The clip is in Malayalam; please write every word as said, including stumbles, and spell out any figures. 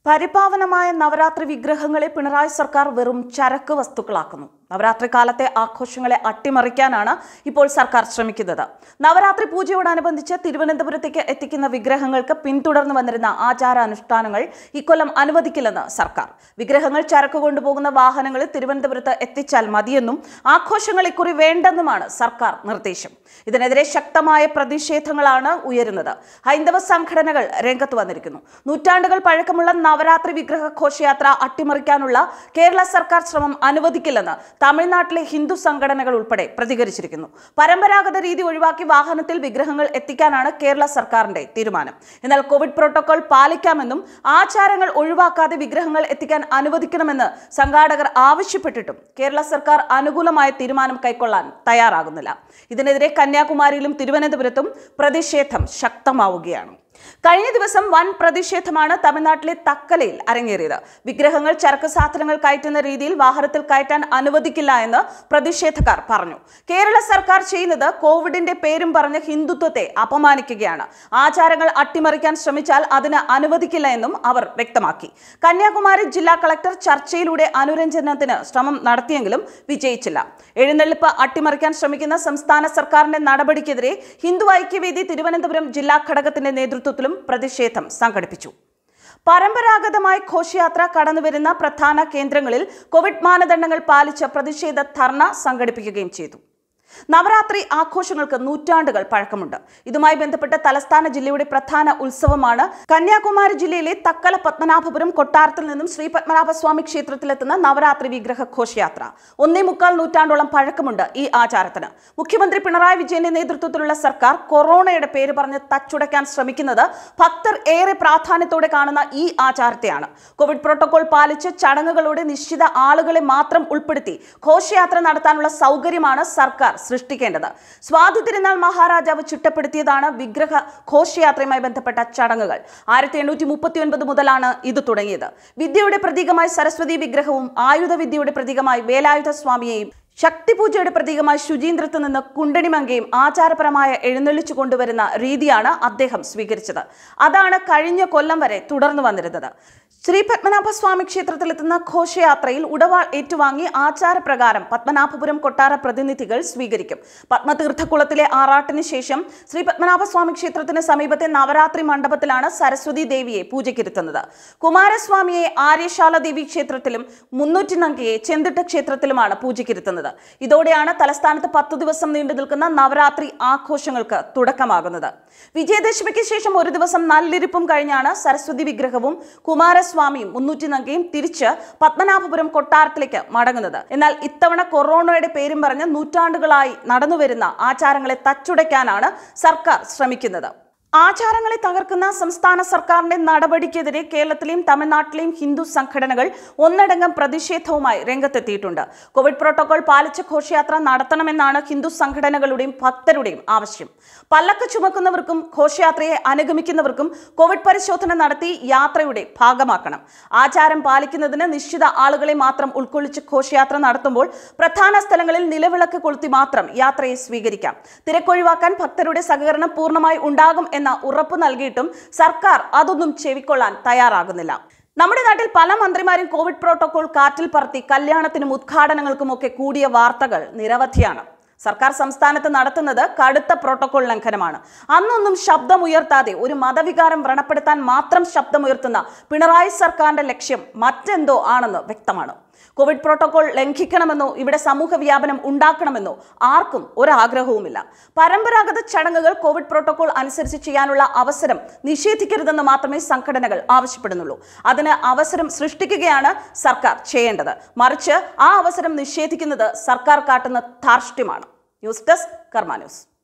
പരിപാവനമായ നവരാത്രി വിഗ്രഹങ്ങളെ പിണറായി സർക്കാർ വെറും ചരക്ക് വസ്തുക്കളാക്കുന്നു. നവരാത്രി കാലത്തെ ആഘോഷങ്ങളെ അട്ടിമറിക്കാനാണ് ഇപ്പോൾ സർക്കാർ ശ്രമിക്കുന്നത്. നവരാത്രി പൂജയോടനുബന്ധിച്ച് തിരുവനന്തപുരത്തേക്ക് എത്തിക്കുന്ന വിഗ്രഹങ്ങൾക്ക് പിന്തുടർന്നു വന്നിരുന്ന ആചാരാനുഷ്ഠാനങ്ങൾ ഇക്കൊല്ലം അനുവദിക്കില്ലെന്ന് സർക്കാർ. വിഗ്രഹങ്ങൾ ചരക്ക് കൊണ്ടുപോകുന്ന വാഹനങ്ങളിൽ തിരുവനന്തപുരത്ത് എത്തിച്ചാൽ മതിയെന്നും ആഘോഷങ്ങൾ ഇക്കുറി വേണ്ടെന്നുമാണ് സർക്കാർ നിർദ്ദേശം. ഇതിനെതിരെ ശക്തമായ പ്രതിഷേധങ്ങളാണ് ഉയരുന്നത്. ഹൈന്ദവ സംഘടനകൾ രംഗത്ത് വന്നിരിക്കുന്നു. നൂറ്റാണ്ടുകൾ പഴക്കമുള്ള നവരാത്രി വിഗ്രഹ ഘോഷയാത്ര അട്ടിമറിക്കാനുള്ള കേരള സർക്കാർ ശ്രമം അനുവദിക്കില്ലെന്ന് തമിഴ്നാട്ടിലെ ഹിന്ദു സംഘടനകൾ ഉൾപ്പെടെ പ്രതികരിച്ചിരിക്കുന്നു. പരമ്പരാഗത രീതി ഒഴിവാക്കി വാഹനത്തിൽ വിഗ്രഹങ്ങൾ എത്തിക്കാനാണ് കേരള സർക്കാരിന്റെ തീരുമാനം. എന്നാൽ കോവിഡ് പ്രോട്ടോകോൾ പാലിക്കാമെന്നും ആചാരങ്ങൾ ഒഴിവാക്കാതെ വിഗ്രഹങ്ങൾ എത്തിക്കാൻ അനുവദിക്കണമെന്ന് സംഘാടകർ ആവശ്യപ്പെട്ടിട്ടും കേരള സർക്കാർ അനുകൂലമായ തീരുമാനം കൈക്കൊള്ളാൻ തയ്യാറാകുന്നില്ല. ഇതിനെതിരെ കന്യാകുമാരിയിലും തിരുവനന്തപുരത്തും പ്രതിഷേധം ശക്തമാവുകയാണ്. കഴിഞ്ഞ ദിവസം വൻ പ്രതിഷേധമാണ് തമിഴ്നാട്ടിലെ തക്കലയിൽ അരങ്ങേറിയത്. വിഗ്രഹങ്ങൾ ചരക്ക് സാധനങ്ങൾ കയറ്റുന്ന രീതിയിൽ വാഹനത്തിൽ കയറ്റാൻ അനുവദിക്കില്ല എന്ന് പ്രതിഷേധക്കാർ പറഞ്ഞു. കേരള സർക്കാർ ചെയ്യുന്നത് കോവിഡിന്റെ പേരും പറഞ്ഞ് ഹിന്ദുത്വത്തെ അപമാനിക്കുകയാണ്. ആചാരങ്ങൾ അട്ടിമറിക്കാൻ ശ്രമിച്ചാൽ അതിന് അനുവദിക്കില്ല എന്നും അവർ വ്യക്തമാക്കി. കന്യാകുമാരി ജില്ലാ കളക്ടർ ചർച്ചയിലൂടെ അനുരഞ്ജനത്തിന് ശ്രമം നടത്തിയെങ്കിലും വിജയിച്ചില്ല. എഴുന്നള്ളിപ്പ് അട്ടിമറിക്കാൻ ശ്രമിക്കുന്ന സംസ്ഥാന സർക്കാരിന്റെ നടപടിക്കെതിരെ ഹിന്ദു ഐക്യവേദി തിരുവനന്തപുരം ജില്ലാ ഘടകത്തിന്റെ നേതൃത്വത്തിലും പ്രതിഷേധം സംഘടിപ്പിച്ചു. പരമ്പരാഗതമായി ഘോഷയാത്ര കടന്നുവരുന്ന പ്രധാന കേന്ദ്രങ്ങളിൽ കോവിഡ് മാനദണ്ഡങ്ങൾ പാലിച്ച് പ്രതിഷേധ ധർണ സംഘടിപ്പിക്കുകയും ചെയ്തു. നവരാത്രി ആഘോഷങ്ങൾക്ക് നൂറ്റാണ്ടുകൾ പഴക്കമുണ്ട്. ഇതുമായി ബന്ധപ്പെട്ട് തലസ്ഥാന ജില്ലയുടെ പ്രധാന ഉത്സവമാണ് കന്യാകുമാരി ജില്ലയിലെ തക്കല പത്മനാഭപുരം കൊട്ടാരത്തിൽ നിന്നും ശ്രീ പത്മനാഭസ്വാമി ക്ഷേത്രത്തിലെത്തുന്ന നവരാത്രി വിഗ്രഹ ഘോഷയാത്ര. ഒന്നേ മുക്കാൽ നൂറ്റാണ്ടോളം പഴക്കമുണ്ട് ഈ ആചാരത്തിന്. മുഖ്യമന്ത്രി പിണറായി വിജയന്റെ നേതൃത്വത്തിലുള്ള സർക്കാർ കൊറോണയുടെ പേര് പറഞ്ഞ് തച്ചുടയ്ക്കാൻ ശ്രമിക്കുന്നത് ഭക്തർ ഏറെ പ്രാധാന്യത്തോടെ കാണുന്ന ഈ ആചാരത്തെയാണ്. കോവിഡ് പ്രോട്ടോകോൾ പാലിച്ച് ചടങ്ങുകളോടെ നിശ്ചിത ആളുകളെ മാത്രം ഉൾപ്പെടുത്തി ഘോഷയാത്ര നടത്താനുള്ള സൗകര്യമാണ് സർക്കാർ സൃഷ്ടിക്കേണ്ടത്. സ്വാതി തിരുനാൾ മഹാരാജാവ് ചിട്ടപ്പെടുത്തിയതാണ് വിഗ്രഹ ഘോഷയാത്രയുമായി ബന്ധപ്പെട്ട ചടങ്ങുകൾ. ആയിരത്തി എണ്ണൂറ്റി മുപ്പത്തി ഒൻപത് മുതലാണ് ഇത് തുടങ്ങിയത്. വിദ്യയുടെ പ്രതീകമായി സരസ്വതി വിഗ്രഹവും ആയുധ വിദ്യയുടെ പ്രതീകമായി വേലായുധ സ്വാമിയെയും ശക്തിപൂജയുടെ പ്രതീകമായി ശുചീന്ദ്രത്ത് നിന്ന് കുണ്ടണിമങ്കയും ആചാരപരമായ എഴുന്നള്ളിച്ചു കൊണ്ടുവരുന്ന രീതിയാണ് അദ്ദേഹം സ്വീകരിച്ചത്. അതാണ് കഴിഞ്ഞ കൊല്ലം വരെ തുടർന്നു വന്നിരുന്നത്. ശ്രീ പത്മനാഭസ്വാമി ക്ഷേത്രത്തിലെത്തുന്ന ഘോഷയാത്രയിൽ ഉടവാൾ ഏറ്റുവാങ്ങി ആചാരപ്രകാരം പത്മനാഭപുരം കൊട്ടാര പ്രതിനിധികൾ സ്വീകരിക്കും. പത്മതീർത്ഥക്കുളത്തിലെ ആറാട്ടിന് ശേഷം ശ്രീ പത്മനാഭസ്വാമി ക്ഷേത്രത്തിന് സമീപത്തെ നവരാത്രി മണ്ഡപത്തിലാണ് സരസ്വതി ദേവിയെ പൂജയ്ക്കിരുത്തുന്നത്. കുമാരസ്വാമിയെ ആര്യശാല ദേവി ക്ഷേത്രത്തിലും മുന്നൂറ്റി നങ്കയെ ചെന്തിട്ട ക്ഷേത്രത്തിലുമാണ് പൂജയ്ക്കിരുത്തുന്നത്. ഇതോടെയാണ് തലസ്ഥാനത്ത് പത്തു ദിവസം നീണ്ടു നിൽക്കുന്ന നവരാത്രി ആഘോഷങ്ങൾക്ക് തുടക്കമാകുന്നത്. വിജയദശമിക്ക് ശേഷം ഒരു ദിവസം നല്ലിരിപ്പും കഴിഞ്ഞാണ് സരസ്വതി വിഗ്രഹവും കുമാരസ്വാമിയും മുന്നൂറ്റി നങ്കയും തിരിച്ച് പത്മനാഭപുരം കൊട്ടാരത്തിലേക്ക് മടങ്ങുന്നത്. എന്നാൽ ഇത്തവണ കൊറോണയുടെ പേരും പറഞ്ഞ് നൂറ്റാണ്ടുകളായി നടന്നുവരുന്ന ആചാരങ്ങളെ തച്ചുടയ്ക്കാനാണ് സർക്കാർ ശ്രമിക്കുന്നത്. ആചാരങ്ങളെ തകർക്കുന്ന സംസ്ഥാന സർക്കാരിന്റെ നടപടിക്കെതിരെ കേരളത്തിലെയും തമിഴ്നാട്ടിലെയും ഹിന്ദു സംഘടനകൾ ഒന്നടങ്കം പ്രതിഷേധവുമായി രംഗത്തെത്തിയിട്ടുണ്ട്. കോവിഡ് പ്രോട്ടോകോൾ പാലിച്ച ഘോഷയാത്ര നടത്തണമെന്നാണ് ഹിന്ദു സംഘടനകളുടെയും ഭക്തരുടെയും ആവശ്യം. പല്ലക്ക് ചുമക്കുന്നവർക്കും ഘോഷയാത്രയെ അനുഗമിക്കുന്നവർക്കും കോവിഡ് പരിശോധന നടത്തി യാത്രയുടെ ഭാഗമാക്കണം. ആചാരം പാലിക്കുന്നതിന് നിശ്ചിത ആളുകളെ മാത്രം ഉൾക്കൊള്ളിച്ച് ഘോഷയാത്ര നടത്തുമ്പോൾ പ്രധാന സ്ഥലങ്ങളിൽ നിലവിളക്ക് കൊളുത്തി മാത്രം യാത്രയെ സ്വീകരിക്കാം. തിരക്കൊഴിവാക്കാൻ ഭക്തരുടെ സഹകരണം പൂർണ്ണമായി ഉണ്ടാകും എന്ന ഉറപ്പ് നൽകിയിട്ടും സർക്കാർ അതൊന്നും ചെവിക്കൊള്ളാൻ തയ്യാറാകുന്നില്ല. നമ്മുടെ നാട്ടിൽ പല മന്ത്രിമാരും കോവിഡ് പ്രോട്ടോകോൾ കാറ്റിൽ പറത്തി കല്യാണത്തിനും ഉദ്ഘാടനങ്ങൾക്കുമൊക്കെ കൂടിയ വാർത്തകൾ നിരവധിയാണ്. സർക്കാർ സംസ്ഥാനത്ത് നടത്തുന്നത് കടുത്ത പ്രോട്ടോകോൾ ലംഘനമാണ്. അന്നൊന്നും ശബ്ദമുയർത്താതെ ഒരു മതവികാരം വ്രണപ്പെടുത്താൻ മാത്രം ശബ്ദമുയർത്തുന്ന പിണറായി സർക്കാരിന്റെ ലക്ഷ്യം മറ്റെന്തോ ആണെന്ന് വ്യക്തമാണ്. കോവിഡ് പ്രോട്ടോകോൾ ലംഘിക്കണമെന്നോ ഇവിടെ സമൂഹ വ്യാപനം ഉണ്ടാക്കണമെന്നോ ആർക്കും ഒരാഗ്രഹവുമില്ല. പരമ്പരാഗത ചടങ്ങുകൾ കോവിഡ് പ്രോട്ടോകോൾ അനുസരിച്ച് ചെയ്യാനുള്ള അവസരം നിഷേധിക്കരുതെന്ന് മാത്രമേ സംഘടനകൾ ആവശ്യപ്പെടുന്നുള്ളൂ. അതിന് അവസരം സൃഷ്ടിക്കുകയാണ് സർക്കാർ ചെയ്യേണ്ടത്. മറിച്ച് ആ അവസരം നിഷേധിക്കുന്നത് സർക്കാർ കാട്ടുന്ന ധാർഷ്ട്യമാണ്. News desk Karma news.